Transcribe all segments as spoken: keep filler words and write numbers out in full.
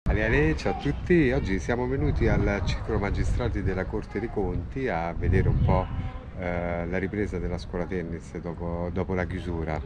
Ale Ale, ciao a tutti, oggi siamo venuti al Ciclo Magistrati della Corte dei Conti a vedere un po' eh, la ripresa della scuola tennis dopo, dopo la chiusura.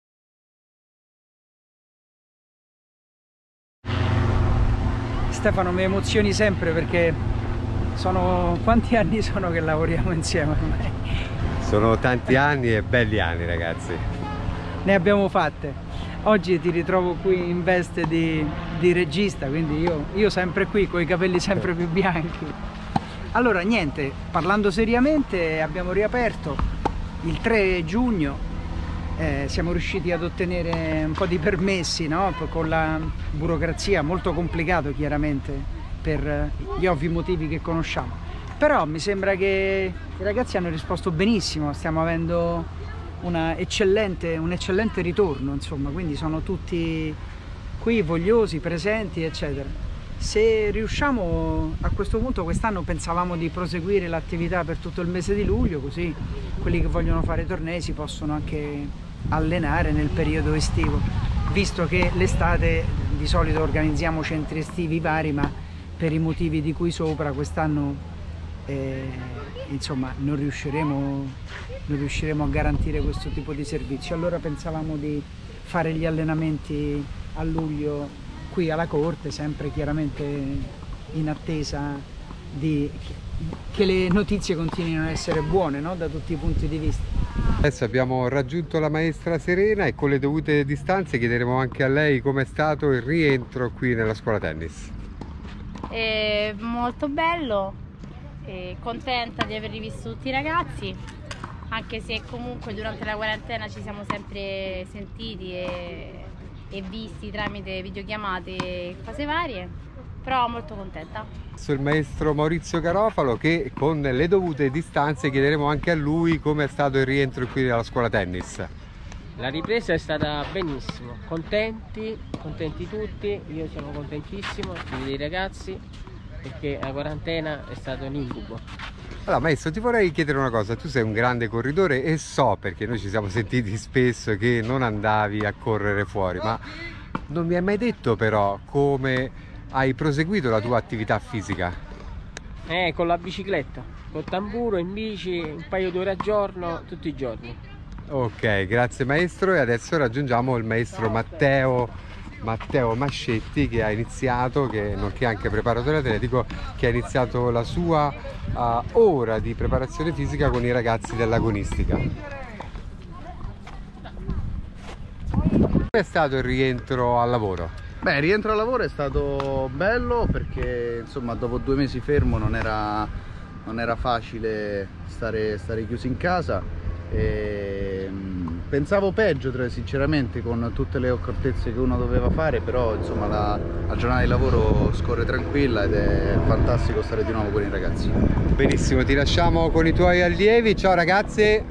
Stefano, mi emozioni sempre perché sono quanti anni sono che lavoriamo insieme ormai? Sono tanti anni e belli anni, ragazzi. Ne abbiamo fatte. Oggi ti ritrovo qui in veste di, di regista, quindi io, io sempre qui con i capelli sempre più bianchi. Allora niente, parlando seriamente, abbiamo riaperto il tre giugno, eh, siamo riusciti ad ottenere un po' di permessi, no? Con la burocrazia, molto complicato chiaramente per gli ovvi motivi che conosciamo, però mi sembra che i ragazzi hanno risposto benissimo, stiamo avendo una eccellente, un eccellente ritorno, insomma, quindi sono tutti qui vogliosi, presenti, eccetera. Se riusciamo, a questo punto quest'anno pensavamo di proseguire l'attività per tutto il mese di luglio, così quelli che vogliono fare tornei si possono anche allenare nel periodo estivo, visto che l'estate di solito organizziamo centri estivi vari, ma per i motivi di cui sopra quest'anno eh, insomma non riusciremo, non riusciremo a garantire questo tipo di servizio. Allora pensavamo di fare gli allenamenti a luglio qui alla Corte, sempre chiaramente in attesa di che le notizie continuino a essere buone, no? Da tutti i punti di vista. Adesso abbiamo raggiunto la maestra Serena e con le dovute distanze chiederemo anche a lei com'è stato il rientro qui nella scuola tennis. È molto bello, e contenta di aver rivisto tutti i ragazzi, anche se comunque durante la quarantena ci siamo sempre sentiti e, e visti tramite videochiamate e cose varie, però molto contenta. Il maestro Maurizio Garofalo, che con le dovute distanze chiederemo anche a lui come è stato il rientro qui nella scuola tennis. La ripresa è stata benissimo, contenti, contenti tutti, io sono contentissimo dei ragazzi perché la quarantena è stato un incubo. Allora maestro, ti vorrei chiedere una cosa, tu sei un grande corridore e so, perché noi ci siamo sentiti spesso, che non andavi a correre fuori, ma non mi hai mai detto però come hai proseguito la tua attività fisica? Eh, con la bicicletta, col tamburo, in bici, un paio d'ore al giorno, tutti i giorni. Ok, grazie maestro, e adesso raggiungiamo il maestro Matteo Matteo Mascetti, che ha iniziato, che nonché anche preparatore atletico, che ha iniziato la sua uh, ora di preparazione fisica con i ragazzi dell'agonistica. Come è stato il rientro al lavoro? Beh, il rientro al lavoro è stato bello perché insomma dopo due mesi fermo non era, non era facile stare, stare chiusi in casa. E, mh, pensavo peggio sinceramente con tutte le accortezze che uno doveva fare, però insomma la, la giornata di lavoro scorre tranquilla ed è fantastico stare di nuovo con i ragazzi. Benissimo, ti lasciamo con i tuoi allievi, ciao ragazzi!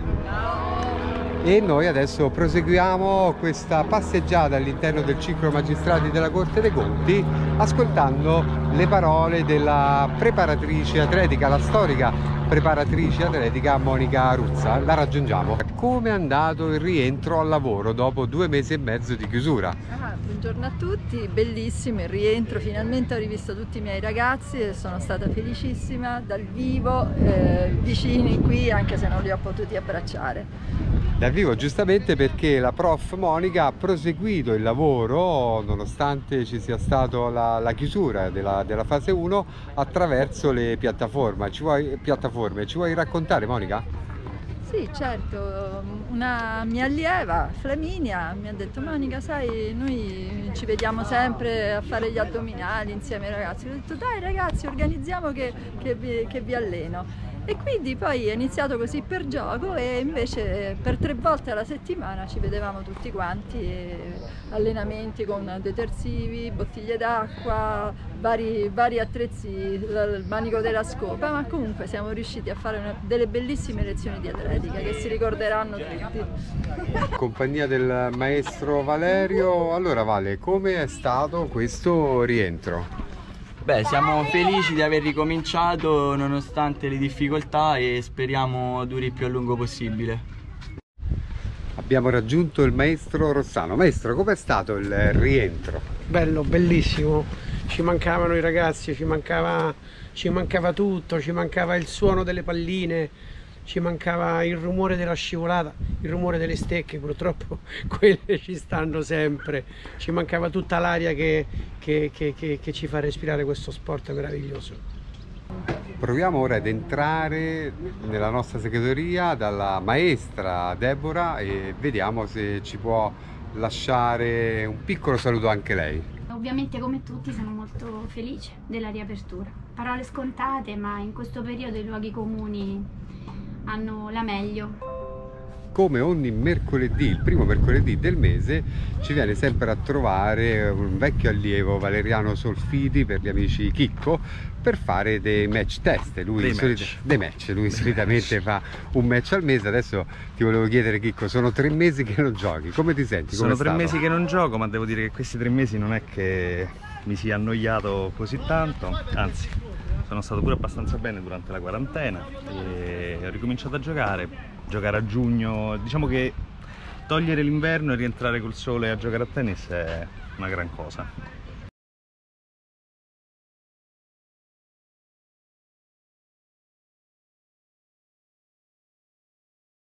E noi adesso proseguiamo questa passeggiata all'interno del Ciclo Magistrati della Corte dei Conti, ascoltando le parole della preparatrice atletica, la storica preparatrice atletica Monica Ruzza. La raggiungiamo. Come è andato il rientro al lavoro dopo due mesi e mezzo di chiusura? Ah, buongiorno a tutti, bellissimo il rientro, finalmente ho rivisto tutti i miei ragazzi e sono stata felicissima dal vivo, eh, vicini qui, anche se non li ho potuti abbracciare. Dal vivo, giustamente, perché la prof Monica ha proseguito il lavoro nonostante ci sia stata la, la chiusura della, della fase uno attraverso le piattaforme. Ci vuoi, piattaforme. Ci vuoi raccontare, Monica? Sì, certo, una mia allieva, Flaminia, mi ha detto: Monica, sai, noi ci vediamo sempre a fare gli addominali insieme ai ragazzi. Ho detto: dai ragazzi, organizziamo che, che, vi, che vi alleno. E quindi poi è iniziato così per gioco e invece per tre volte alla settimana ci vedevamo tutti quanti, e allenamenti con detersivi, bottiglie d'acqua, vari, vari attrezzi, il manico della scopa, ma comunque siamo riusciti a fare una, delle bellissime lezioni di atletica che si ricorderanno tutti. Compagnia del maestro Valerio. Allora Vale, come è stato questo rientro? Beh, siamo felici di aver ricominciato nonostante le difficoltà e speriamo duri il più a lungo possibile. Abbiamo raggiunto il maestro Rossano. Maestro, com'è stato il rientro? Bello, bellissimo. ci mancavano i ragazzi, ci mancava, ci mancava tutto, ci mancava il suono delle palline, ci mancava il rumore della scivolata, il rumore delle stecche, purtroppo quelle ci stanno sempre, ci mancava tutta l'aria che, che, che, che, che ci fa respirare questo sport meraviglioso. Proviamo ora ad entrare nella nostra segreteria dalla maestra Deborah e vediamo se ci può lasciare un piccolo saluto anche lei. Ovviamente come tutti sono molto felice della riapertura. Parole scontate, ma in questo periodo i luoghi comuni hanno la meglio. Come ogni mercoledì, il primo mercoledì del mese, ci viene sempre a trovare un vecchio allievo, Valeriano Solfiti, per gli amici Chicco, per fare dei match test. Lui, dei solita, match. dei match. Lui dei solitamente match. fa un match al mese. Adesso ti volevo chiedere, Chicco, sono tre mesi che non giochi, come ti senti? Sono Come tre stato? mesi che non gioco, ma devo dire che questi tre mesi non è che mi sia annoiato così tanto, anzi sono stato pure abbastanza bene durante la quarantena e ho ricominciato a giocare. Giocare a giugno, diciamo che togliere l'inverno e rientrare col sole a giocare a tennis è una gran cosa.